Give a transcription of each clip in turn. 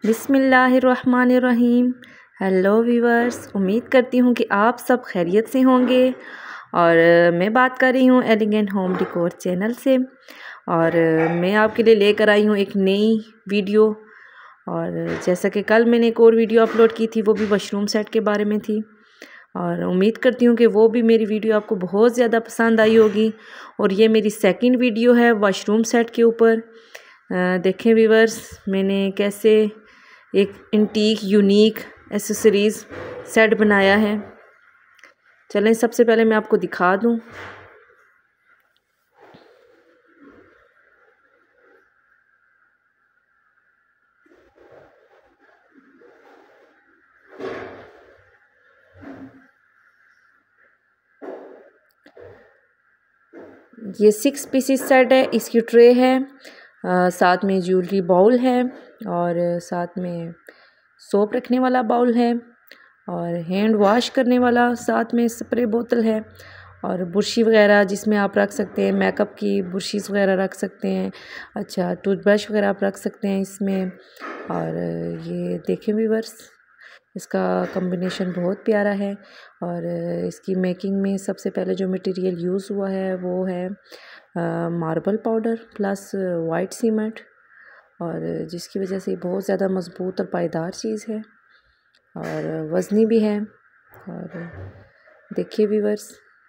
बिस्मिल्लाहिर्रहमानिर्रहीम। Hello viewers, उम्मीद करती हूँ कि आप सब खैरियत से होंगे। और मैं बात कर रही हूँ एलिगेंट होम डेकोर चैनल से। और मैं आपके लिए लेकर आई हूँ एक नई वीडियो। और जैसा कि कल मैंने एक और वीडियो अपलोड की थी, वो भी मशरूम सेट के बारे में थी। और उम्मीद करती हूँ कि वो भी मेरी वीडियो आपको बहुत ज़्यादा पसंद आई होगी। और ये मेरी सेकंड वीडियो है मशरूम सेट के ऊपर। देखें व्यूअर्स, मैंने कैसे एक एंटीक यूनिक एसेसरीज़ सेट बनाया है। चलें सबसे पहले मैं आपको दिखा दूँ। ये 6 पीसेस सेट है। इसकी ट्रे है, साथ में ज्वेलरी बाउल है, और साथ में सोप रखने वाला बाउल है, और हैंड वॉश करने वाला साथ में स्प्रे बोतल है, और बुरशी वगैरह जिसमें आप रख सकते हैं, मेकअप की बुरशीज़ वगैरह रख सकते हैं। अच्छा, टूथब्रश वगैरह आप रख सकते हैं इसमें। और ये देखें व्यूअर्स, इसका कॉम्बिनेशन बहुत प्यारा है। और इसकी मेकिंग में सबसे पहले जो मटेरियल यूज़ हुआ है वो है marble powder plus white cement, और जिसकी वजह से बहुत ज़्यादा मज़बूत और पायदार चीज़ है और वज़नी भी है। और देखिए व्यूअर्स,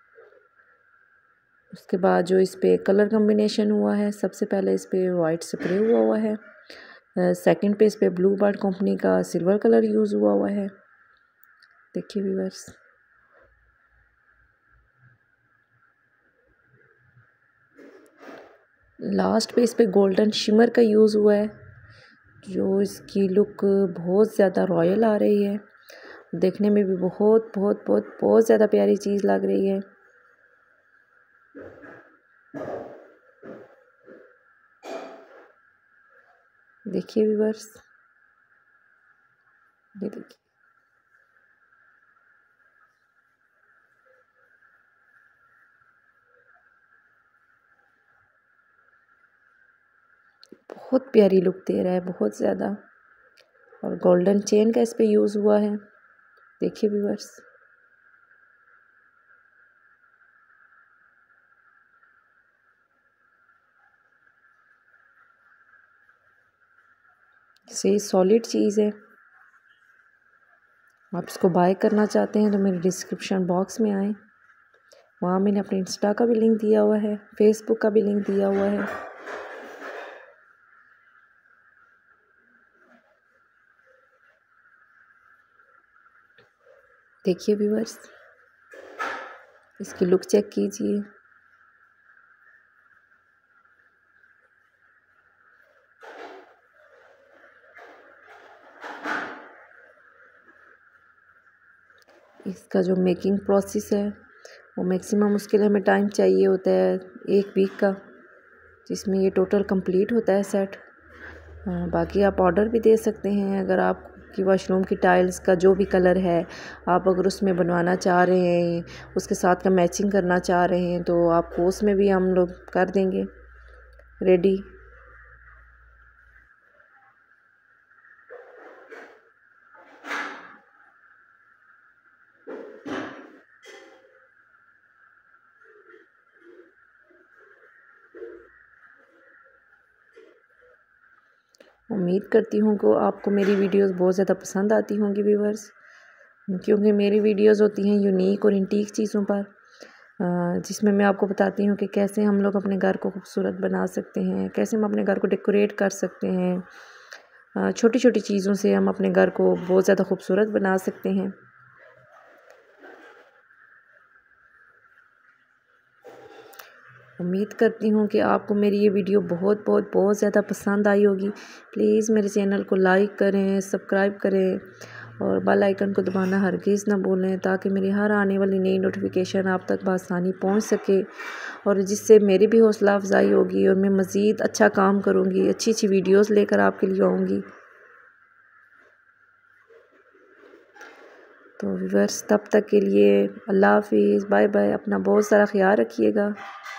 उसके बाद जो इस पे कलर कॉम्बिनेशन हुआ है, सबसे पहले इस पे वाइट स्प्रे हुआ है, सेकंड पे इस पे ब्लू बर्ड कंपनी का सिल्वर कलर यूज़ हुआ है। देखिए व्यूअर्स, लास्ट पे इस पे गोल्डन शिमर का यूज़ हुआ है, जो इसकी लुक बहुत ज़्यादा रॉयल आ रही है। देखने में भी बहुत बहुत बहुत बहुत ज़्यादा प्यारी चीज़ लग रही है। देखिए व्यूअर्स, ये देखिए, बहुत प्यारी लुक दे रहा है, बहुत ज़्यादा। और गोल्डन चेन का इस पे यूज़ हुआ है। देखिए व्यूअर्स, सही सॉलिड चीज़ है। आप इसको बाय करना चाहते हैं तो मेरे डिस्क्रिप्शन बॉक्स में आएँ, वहाँ मैंने अपने इंस्टा का भी लिंक दिया हुआ है, फेसबुक का भी लिंक दिया हुआ है। देखिए व्यूअर्स, इसकी लुक चेक कीजिए। इसका जो मेकिंग प्रोसेस है वो मैक्सिमम उसके लिए हमें टाइम चाहिए होता है 1 वीक का, जिसमें ये टोटल कंप्लीट होता है सेट। बाकी आप ऑर्डर भी दे सकते हैं। अगर आपकी वॉशरूम की टाइल्स का जो भी कलर है, आप अगर उसमें बनवाना चाह रहे हैं, उसके साथ का मैचिंग करना चाह रहे हैं, तो आपको उसमें भी हम लोग कर देंगे रेडी। उम्मीद करती हूँ कि आपको मेरी वीडियोस बहुत ज़्यादा पसंद आती होंगी व्यूअर्स, क्योंकि मेरी वीडियोस होती हैं यूनिक और एंटीक चीज़ों पर, जिसमें मैं आपको बताती हूँ कि कैसे हम लोग अपने घर को खूबसूरत बना सकते हैं, कैसे हम अपने घर को डेकोरेट कर सकते हैं। छोटी छोटी चीज़ों से हम अपने घर को बहुत ज़्यादा खूबसूरत बना सकते हैं। उम्मीद करती हूँ कि आपको मेरी ये वीडियो बहुत बहुत बहुत ज़्यादा पसंद आई होगी। प्लीज़ मेरे चैनल को लाइक करें, सब्सक्राइब करें, और बेल आइकन को दबाना हरगिज़ ना भूलें, ताकि मेरी हर आने वाली नई नोटिफिकेशन आप तक बआसानी पहुँच सके, और जिससे मेरी भी हौसला अफजाई होगी और मैं मज़ीद अच्छा काम करूँगी, अच्छी अच्छी वीडियोज़ लेकर आपके लिए आऊँगी। तो व्यूअर्स, तब तक के लिए अल्लाह हाफिज़, बाय बाय। अपना बहुत सारा ख्याल रखिएगा।